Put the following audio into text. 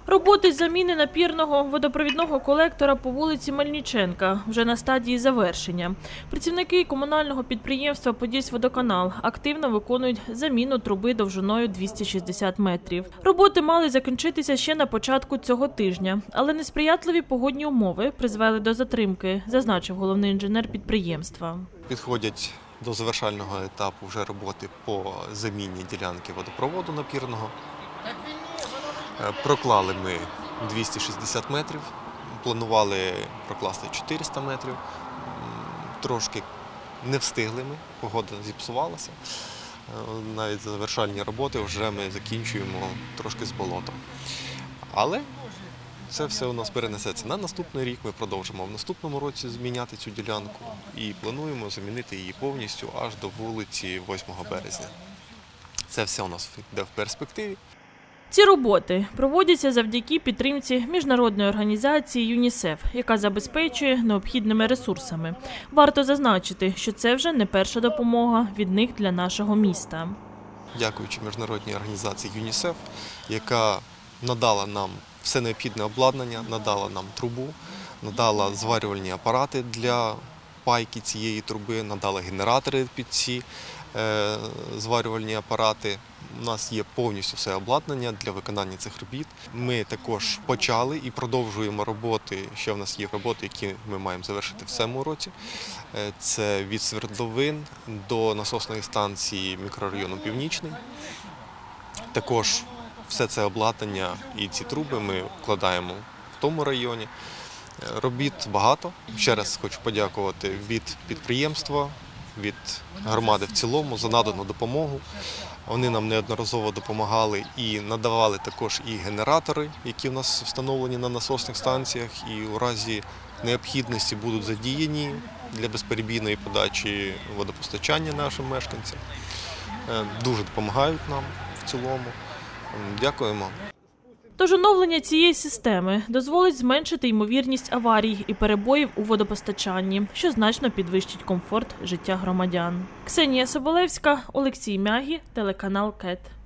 Роботи з заміни напірного водопровідного колектора по вулиці Мельниченка вже на стадії завершення. Працівники комунального підприємства «Подільськводоканал» активно виконують заміну труби довжиною 260 метрів. Роботи мали закінчитися ще на початку цього тижня, але несприятливі погодні умови призвели до затримки, зазначив головний інженер підприємства. Підходять до завершального етапу вже роботи по заміні ділянки водопроводу напірного. Проклали ми 260 метрів, планували прокласти 400 метрів. Трошки не встигли ми, погода зіпсувалася. Навіть завершальні роботи вже ми закінчуємо трошки з болотом. Але це все у нас перенесеться. На наступний рік ми продовжимо в наступному році зміняти цю ділянку і плануємо замінити її повністю аж до вулиці 8 березня. Це все у нас йде в перспективі. Ці роботи проводяться завдяки підтримці міжнародної організації ЮНІСЕФ, яка забезпечує необхідними ресурсами. Варто зазначити, що це вже не перша допомога від них для нашого міста. Дякуючи міжнародній організації ЮНІСЕФ, яка надала нам все необхідне обладнання, надала нам трубу, надала зварювальні апарати для пайки цієї труби, надала генератори під ці зварювальні апарати. У нас є повністю все обладнання для виконання цих робіт. Ми також почали і продовжуємо роботи. Ще в нас є роботи, які ми маємо завершити в цьому році. Це від свердловин до насосної станції мікрорайону Північний. Також все це обладнання і ці труби ми вкладаємо в тому районі. Робіт багато. Ще раз хочу подякувати від підприємства, від громади в цілому за надану допомогу. Вони нам неодноразово допомагали і надавали також і генератори, які в нас встановлені на насосних станціях, і у разі необхідності будуть задіяні для безперебійної подачі водопостачання нашим мешканцям. Дуже допомагають нам в цілому. Дякуємо. Тож оновлення цієї системи дозволить зменшити ймовірність аварій і перебоїв у водопостачанні, що значно підвищить комфорт життя громадян. Ксенія Соболевська, Олексій Мягі, телеканал КЕТ.